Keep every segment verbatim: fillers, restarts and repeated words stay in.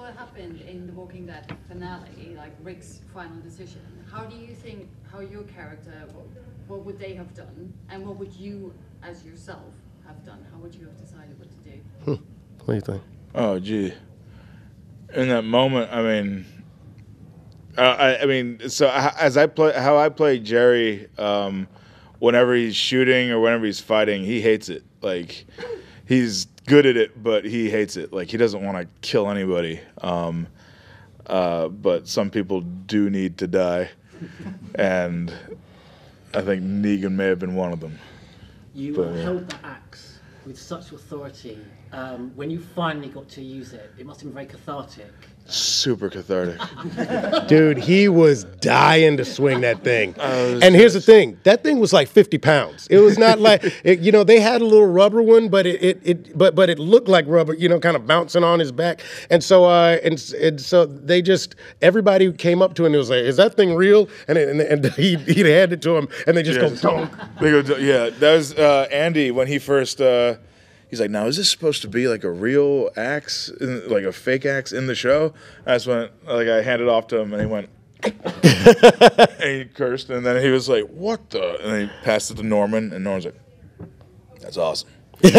what happened in the Walking Dead finale, like Rick's final decision, how do you think, how your character, what, what would they have done, and what would you, as yourself, have done? How would you have decided what to do? Hmm. What do you think? Oh, gee. In that moment, I mean, uh, I, I mean, so as I play, how I play Jerry, um, whenever he's shooting or whenever he's fighting, he hates it. Like, he's good at it, but he hates it. Like, he doesn't want to kill anybody. Um, uh, but some people do need to die, and I think Negan may have been one of them. You but, held the axe with such authority. Um, when you finally got to use it, it must have been very cathartic. Super cathartic. Dude, he was dying to swing that thing. Oh, and here's the thing. That thing was like fifty pounds. It was not like, it, you know, they had a little rubber one, but it, it, it but but it looked like rubber, you know, kind of bouncing on his back. And so uh, and, and so they just, everybody came up to him and was like, is that thing real? And it, and, and he, he'd hand it to him, and they just yeah, go, donk. They go, yeah, that was uh, Andy when he first... Uh, He's like, now, is this supposed to be like a real axe, in, like a fake axe in the show? I just went, like, I handed it off to him, and he went, and he cursed, and then he was like, what the? And then he passed it to Norman, and Norman's like, that's awesome. But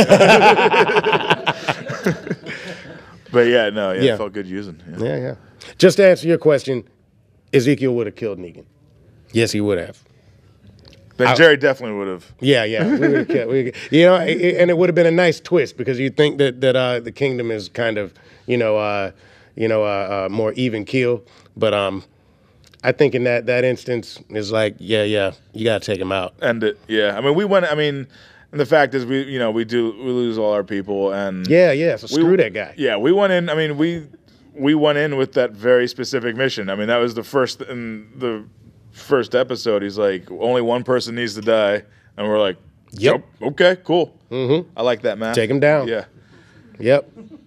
yeah, no, yeah, Yeah. it felt good using. Yeah. Yeah, yeah. Just to answer your question, Ezekiel would have killed Negan. Yes, he would have. Then Jerry definitely would have. Yeah, yeah. We would've kept, we, you know, it, and it would have been a nice twist because you think that that uh, the kingdom is kind of, you know, uh, you know, uh, uh, more even keel. But um, I think in that that instance is like, yeah, yeah, you gotta take him out. End it. Yeah. I mean, we went. I mean, and the fact is, we you know we do we lose all our people, and yeah, yeah. So screw we, that guy. Yeah, we went in. I mean, we we went in with that very specific mission. I mean, that was the first in the. First episode, he's like, only one person needs to die, and we're like, yep, okay, cool. Mm-hmm. I like that, man. Take him down. Yeah. Yep.